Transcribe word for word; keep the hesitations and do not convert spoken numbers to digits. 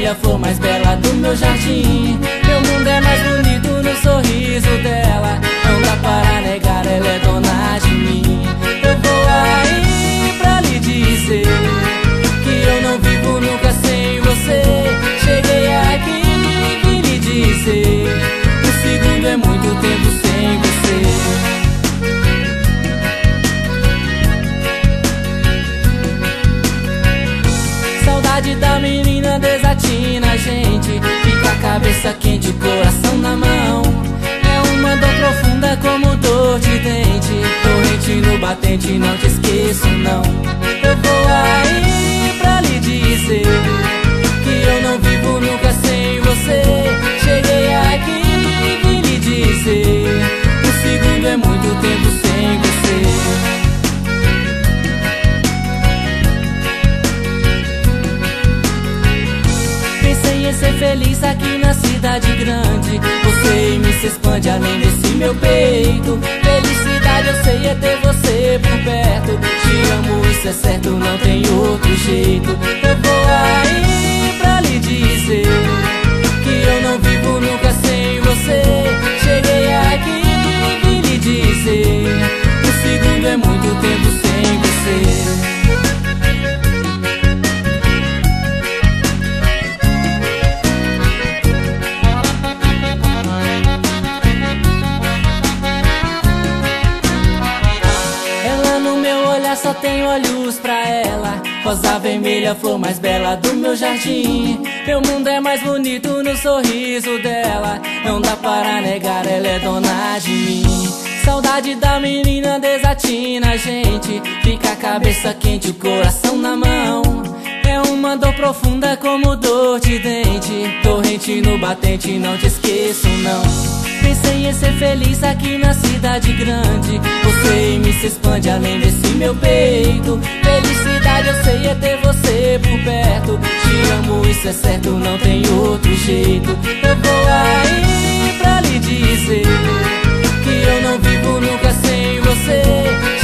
vermelha, flor mais bela do meu jardim. Meu mundo é mais bonito no sorriso dela. Não dá para negar, ela é dona de mim. Eu vou aí pra lhe dizer que eu não vivo nunca sem você. Cheguei aqui e vim lhe dizer: um segundo é muito tempo sem você. Saudade da menina desatina a gente. Fica a cabeça quente, o coração na mão. É uma dor profunda como dor de dente. Torrente no batente, não te esqueço não. Eu vou aí pra lhe dizer que eu não vivo nunca sem você. Cheguei aqui e vim lhe dizer: um segundo é muito tempo sem você. Ser feliz aqui na cidade grande. Você me se expande além desse meu peito. Felicidade eu sei é ter você por perto. Te amo, isso é certo, não tem outro jeito. Eu vou aí pra lhe dizer que eu não vivo nunca sem você. Cheguei aqui e vim lhe dizer: um segundo é muito tempo sem você. Só tenho olhos pra ela, rosa vermelha, flor mais bela do meu jardim. Meu mundo é mais bonito no sorriso dela. Não dá para negar, ela é dona de mim. Saudade da menina desatina a gente. Fica a cabeça quente, o coração na mão. É uma dor profunda como dor de dente. Torrente no batente, não te esqueço não. Pensei em ser feliz aqui na cidade grande. Você me se expande além desse meu peito. Felicidade eu sei é ter você por perto. Te amo, isso é certo, não tem outro jeito. Eu vou aí pra lhe dizer que eu não vivo nunca sem você.